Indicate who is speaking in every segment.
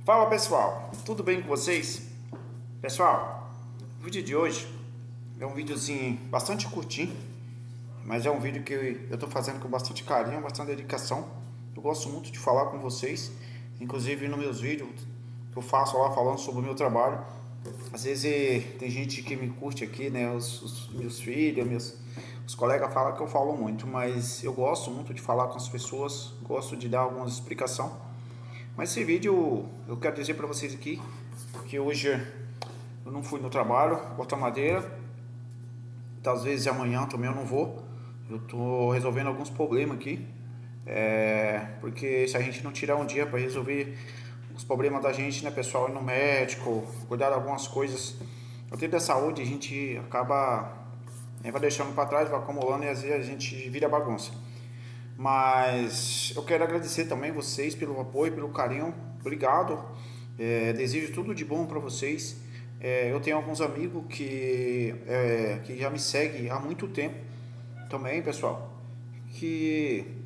Speaker 1: Fala pessoal, tudo bem com vocês? Pessoal, o vídeo de hoje é um videozinho bastante curtinho, mas é um vídeo que eu tô fazendo com bastante carinho, bastante dedicação. Eu gosto muito de falar com vocês, inclusive nos meus vídeos que eu faço lá falando sobre o meu trabalho. Às vezes tem gente que me curte aqui, né? Os meus filhos, os colegas falam que eu falo muito, mas eu gosto muito de falar com as pessoas, gosto de dar algumas explicações. Mas esse vídeo eu quero dizer para vocês aqui que hoje eu não fui no trabalho, cortar madeira. Às vezes amanhã também eu não vou. Eu tô resolvendo alguns problemas aqui. Porque se a gente não tirar um dia para resolver os problemas da gente, né, pessoal, ir no médico, cuidar de algumas coisas, o tempo da saúde a gente acaba vai deixando para trás, vai acumulando e às vezes a gente vira bagunça. Mas eu quero agradecer também vocês pelo apoio, pelo carinho. Obrigado. Desejo tudo de bom para vocês. Eu tenho alguns amigos que já me seguem há muito tempo também, pessoal, que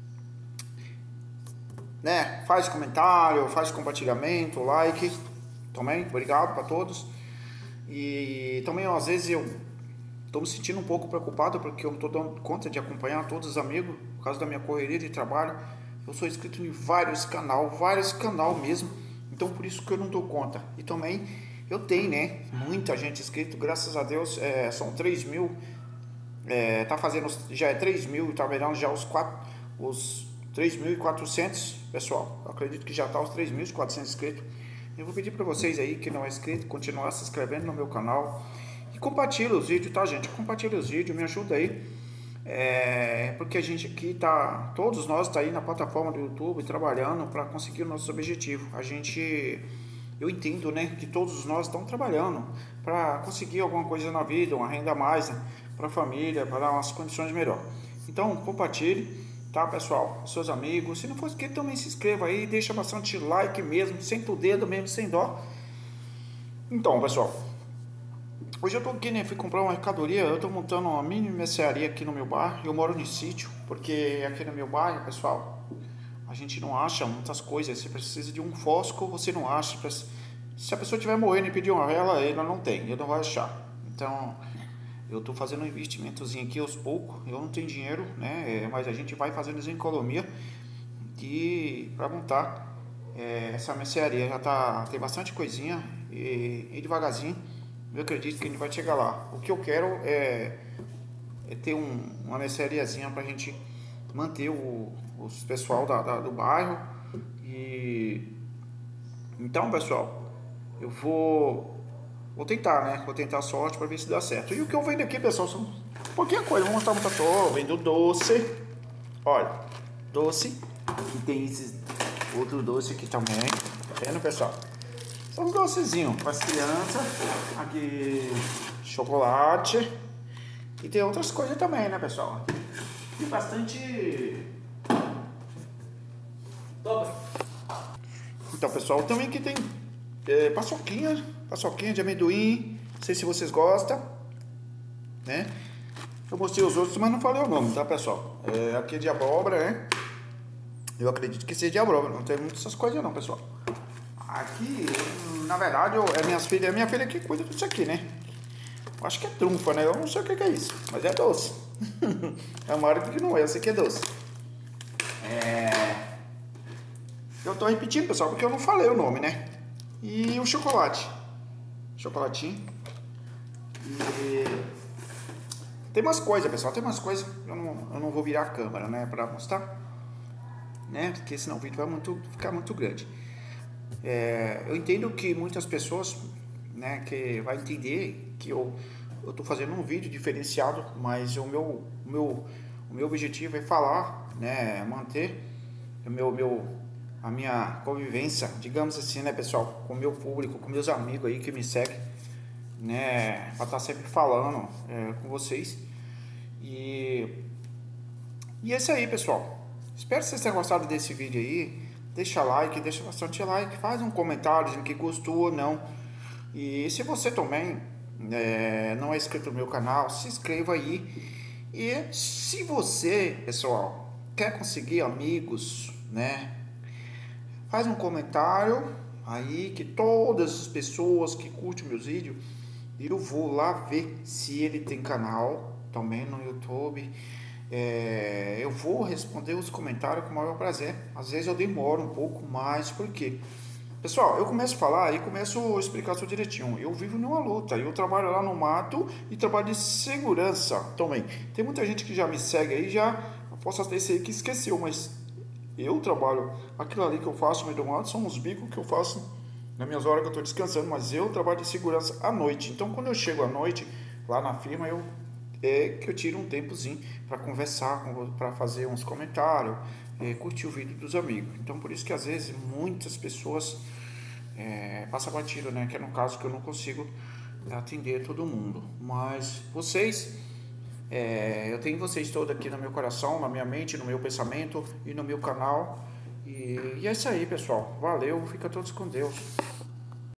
Speaker 1: faz comentário, faz compartilhamento, like também. Obrigado para todos. E também às vezes eu estou me sentindo um pouco preocupado porque eu não estou dando conta de acompanhar todos os amigos por causa da minha correria de trabalho. Eu sou inscrito em vários canal mesmo, então por isso que eu não dou conta. E também eu tenho, muita gente inscrito, graças a Deus, são 3 mil, tá fazendo, já é 3 mil, tá virando já os 3.400, pessoal. Eu acredito que já tá os 3.400 inscritos. Eu vou pedir para vocês aí que não é inscrito, continuar se inscrevendo no meu canal. E compartilha os vídeos, tá, gente? Compartilha os vídeos, me ajuda aí. Porque a gente aqui todos nós tá aí na plataforma do YouTube trabalhando para conseguir o nosso objetivo. Eu entendo, que todos nós estamos trabalhando para conseguir alguma coisa na vida, uma renda a mais, para a família, para dar umas condições melhores. Então, compartilhe, tá, pessoal? Com seus amigos. Se não for inscrito, também se inscreva aí, deixa bastante like mesmo, senta o dedo mesmo, sem dó. Então, pessoal, hoje eu tô aqui, fui comprar uma mercadoria. Eu tô montando uma mini mercearia aqui no meu bairro. Eu moro no sítio, porque aqui no meu bairro, pessoal, a gente não acha muitas coisas. Você precisa de um fósforo, você não acha. Se a pessoa estiver morrendo e pedir uma vela, ela não tem, ele não vai achar. Então, eu tô fazendo um investimentozinho aqui aos poucos. Eu não tenho dinheiro, mas a gente vai fazendo as economia para montar essa mercearia. Já tem bastante coisinha e devagarzinho eu acredito que a gente vai chegar lá. O que eu quero é ter uma merceariazinha pra gente manter os pessoal do bairro. E então, pessoal, eu vou tentar, Vou tentar a sorte para ver se dá certo. E o que eu vendo aqui, pessoal, são pouquinha coisa. Vou mostrar muita coisa. Vendo doce. Olha, doce. E tem esses outro doce aqui também. Tá vendo, pessoal? São uns docezinhos para as crianças. Aqui, chocolate. E tem outras coisas também, pessoal? Tem bastante. Dobra. Então, pessoal, também aqui tem paçoquinha de amendoim. Não sei se vocês gostam, Eu mostrei os outros, mas não falei o nome, tá, pessoal? Aqui é de abóbora, Eu acredito que seja de abóbora. Não tem muitas essas coisas não, pessoal. Aqui, na verdade, é minha filha que cuida disso aqui, Eu acho que é trunfa, Eu não sei o que é isso, mas é doce. É uma hora que não é, eu sei que é doce. Eu tô repetindo, pessoal, porque eu não falei o nome, E o chocolate. Chocolatinho. E tem umas coisas, pessoal, eu não vou virar a câmera, pra mostrar, Porque senão o vídeo vai ficar muito grande. Eu entendo que muitas pessoas, que vai entender que eu tô fazendo um vídeo diferenciado, mas o meu objetivo é falar, manter a minha convivência, digamos assim, pessoal, com o meu público, com meus amigos aí que me seguem, pra estar sempre falando com vocês. E é isso aí, pessoal. Espero que vocês tenham gostado desse vídeo aí. Deixa bastante like, faz um comentário dizendo que gostou ou não. E se você também não é inscrito no meu canal, se inscreva aí. E se você, pessoal, quer conseguir amigos, faz um comentário aí que todas as pessoas que curtem meus vídeos, eu vou lá ver se ele tem canal também no YouTube. Eu vou responder os comentários com o maior prazer. Às vezes eu demoro um pouco mais, por quê? Pessoal, eu começo a falar e começo a explicar tudo direitinho. Eu vivo numa luta, eu trabalho lá no mato e trabalho de segurança também. Tem muita gente que já me segue aí, já posso até ser que esqueceu, mas eu trabalho, aquilo ali que eu faço no meio do mato são os bicos que eu faço nas minhas horas que eu estou descansando, mas eu trabalho de segurança à noite. Então quando eu chego à noite lá na firma, que eu tiro um tempozinho para conversar, para fazer uns comentários, curtir o vídeo dos amigos. Então por isso que às vezes muitas pessoas passam batido, né? Que é no caso que eu não consigo atender todo mundo. Mas vocês, eu tenho vocês todos aqui no meu coração, na minha mente, no meu pensamento e no meu canal. E é isso aí, pessoal. Valeu, fica todos com Deus.